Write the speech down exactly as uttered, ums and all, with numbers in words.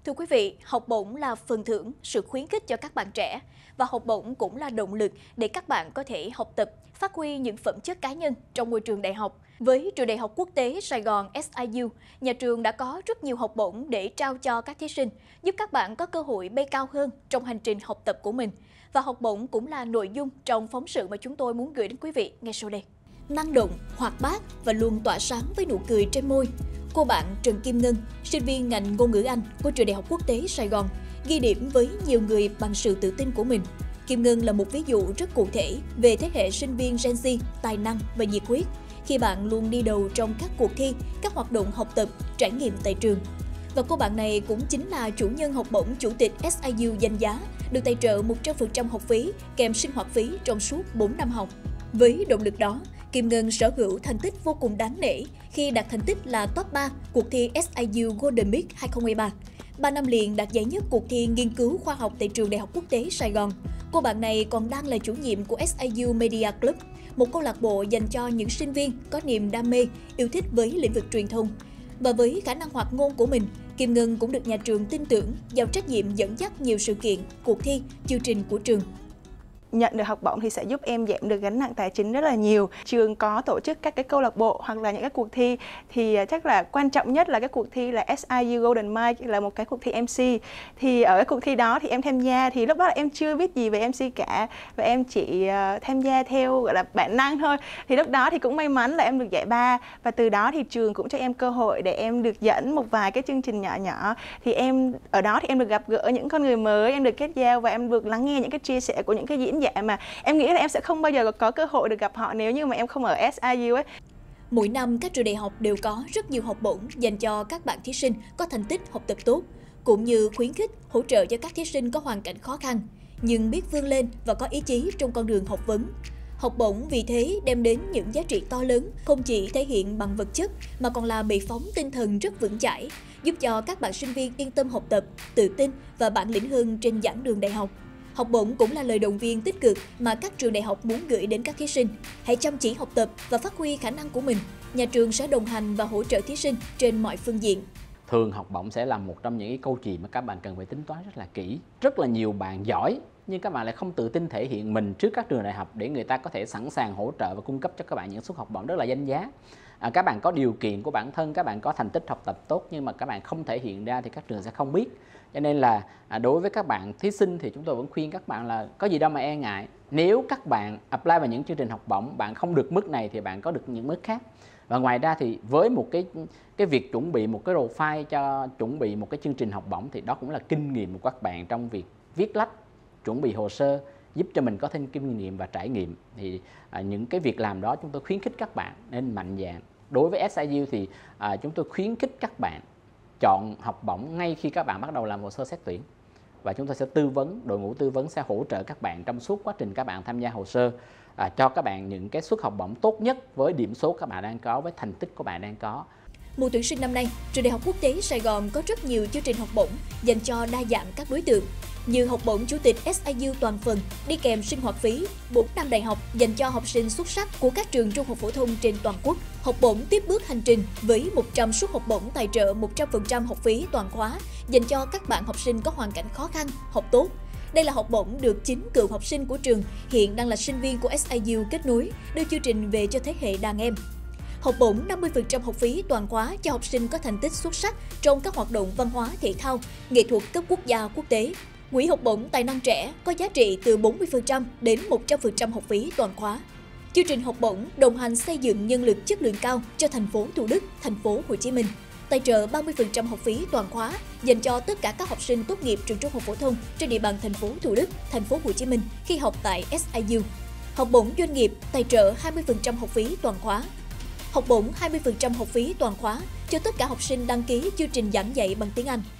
Thưa quý vị, học bổng là phần thưởng, sự khuyến khích cho các bạn trẻ và học bổng cũng là động lực để các bạn có thể học tập, phát huy những phẩm chất cá nhân trong môi trường đại học. Với Trường Đại học Quốc tế Sài Gòn S I U, nhà trường đã có rất nhiều học bổng để trao cho các thí sinh, giúp các bạn có cơ hội bay cao hơn trong hành trình học tập của mình. Và học bổng cũng là nội dung trong phóng sự mà chúng tôi muốn gửi đến quý vị ngay sau đây. Năng động, hoạt bát và luôn tỏa sáng với nụ cười trên môi, cô bạn Trần Kim Ngân, sinh viên ngành ngôn ngữ Anh của Trường Đại học Quốc tế Sài Gòn, ghi điểm với nhiều người bằng sự tự tin của mình. Kim Ngân là một ví dụ rất cụ thể về thế hệ sinh viên Gen Z tài năng và nhiệt huyết, khi bạn luôn đi đầu trong các cuộc thi, các hoạt động học tập, trải nghiệm tại trường. Và cô bạn này cũng chính là chủ nhân học bổng Chủ tịch S I U danh giá, được tài trợ một trăm phần trăm học phí kèm sinh hoạt phí trong suốt bốn năm học. Với động lực đó, Kim Ngân sở hữu thành tích vô cùng đáng nể khi đạt thành tích là top ba cuộc thi S I U Golden Mic hai không hai ba. Ba năm liền đạt giải nhất cuộc thi nghiên cứu khoa học tại Trường Đại học Quốc tế Sài Gòn. Cô bạn này còn đang là chủ nhiệm của S I U Media Club, một câu lạc bộ dành cho những sinh viên có niềm đam mê, yêu thích với lĩnh vực truyền thông. Và với khả năng hoạt ngôn của mình, Kim Ngân cũng được nhà trường tin tưởng, giao trách nhiệm dẫn dắt nhiều sự kiện, cuộc thi, chương trình của trường. Nhận được học bổng thì sẽ giúp em giảm được gánh nặng tài chính rất là nhiều. Trường có tổ chức các cái câu lạc bộ hoặc là những cái cuộc thi thì chắc là quan trọng nhất là cái cuộc thi là S I U Golden Mic, là một cái cuộc thi em xê. Thì ở cái cuộc thi đó thì em tham gia, thì lúc đó là em chưa biết gì về em xê cả và em chỉ uh, tham gia theo gọi là bản năng thôi. Thì lúc đó thì cũng may mắn là em được giải ba, và từ đó thì trường cũng cho em cơ hội để em được dẫn một vài cái chương trình nhỏ nhỏ. Thì em ở đó thì em được gặp gỡ những con người mới, em được kết giao và em được lắng nghe những cái chia sẻ của những cái diễn giả mà em nghĩ là em sẽ không bao giờ có cơ hội được gặp họ nếu như mà em không ở S I U ấy. Mỗi năm các trường đại học đều có rất nhiều học bổng dành cho các bạn thí sinh có thành tích học tập tốt, cũng như khuyến khích, hỗ trợ cho các thí sinh có hoàn cảnh khó khăn, nhưng biết vươn lên và có ý chí trong con đường học vấn. Học bổng vì thế đem đến những giá trị to lớn, không chỉ thể hiện bằng vật chất mà còn là bệ phóng tinh thần rất vững chãi, giúp cho các bạn sinh viên yên tâm học tập, tự tin và bản lĩnh hơn trên giảng đường đại học. Học bổng cũng là lời động viên tích cực mà các trường đại học muốn gửi đến các thí sinh. Hãy chăm chỉ học tập và phát huy khả năng của mình. Nhà trường sẽ đồng hành và hỗ trợ thí sinh trên mọi phương diện. Thường học bổng sẽ là một trong những cái câu chuyện mà các bạn cần phải tính toán rất là kỹ. Rất là nhiều bạn giỏi nhưng các bạn lại không tự tin thể hiện mình trước các trường đại học để người ta có thể sẵn sàng hỗ trợ và cung cấp cho các bạn những suất học bổng rất là danh giá. À, các bạn có điều kiện của bản thân, các bạn có thành tích học tập tốt nhưng mà các bạn không thể hiện ra thì các trường sẽ không biết. Cho nên là à, đối với các bạn thí sinh thì chúng tôi vẫn khuyên các bạn là có gì đâu mà e ngại. Nếu các bạn apply vào những chương trình học bổng, bạn không được mức này thì bạn có được những mức khác. Và ngoài ra thì với một cái cái việc chuẩn bị một cái profile cho chuẩn bị một cái chương trình học bổng thì đó cũng là kinh nghiệm của các bạn trong việc viết lách, chuẩn bị hồ sơ, giúp cho mình có thêm kinh nghiệm và trải nghiệm. Thì à, những cái việc làm đó chúng tôi khuyến khích các bạn nên mạnh dạn. Đối với S I U thì à, chúng tôi khuyến khích các bạn chọn học bổng ngay khi các bạn bắt đầu làm hồ sơ xét tuyển. Và chúng tôi sẽ tư vấn, đội ngũ tư vấn sẽ hỗ trợ các bạn trong suốt quá trình các bạn tham gia hồ sơ, à, cho các bạn những cái suất học bổng tốt nhất với điểm số các bạn đang có, với thành tích của bạn đang có. Mùa tuyển sinh năm nay, Trường Đại học Quốc tế Sài Gòn có rất nhiều chương trình học bổng dành cho đa dạng các đối tượng, như học bổng Chủ tịch S I U toàn phần đi kèm sinh hoạt phí bốn năm đại học dành cho học sinh xuất sắc của các trường trung học phổ thông trên toàn quốc, học bổng tiếp bước hành trình với một trăm suất học bổng tài trợ một trăm phần trăm học phí toàn khóa dành cho các bạn học sinh có hoàn cảnh khó khăn, học tốt. Đây là học bổng được chính cựu học sinh của trường, hiện đang là sinh viên của S I U kết nối, đưa chương trình về cho thế hệ đàn em. Học bổng năm mươi phần trăm học phí toàn khóa cho học sinh có thành tích xuất sắc trong các hoạt động văn hóa, thể thao, nghệ thuật cấp quốc gia, quốc tế. Quỹ học bổng tài năng trẻ có giá trị từ bốn mươi phần trăm đến một trăm phần trăm học phí toàn khóa. Chương trình học bổng đồng hành xây dựng nhân lực chất lượng cao cho thành phố Thủ Đức, thành phố Hồ Chí Minh. Tài trợ ba mươi phần trăm học phí toàn khóa dành cho tất cả các học sinh tốt nghiệp trường trung học phổ thông trên địa bàn thành phố Thủ Đức, thành phố Hồ Chí Minh khi học tại S I U. Học bổng doanh nghiệp tài trợ hai mươi phần trăm học phí toàn khóa. Học bổng hai mươi phần trăm học phí toàn khóa cho tất cả học sinh đăng ký chương trình giảng dạy bằng tiếng Anh.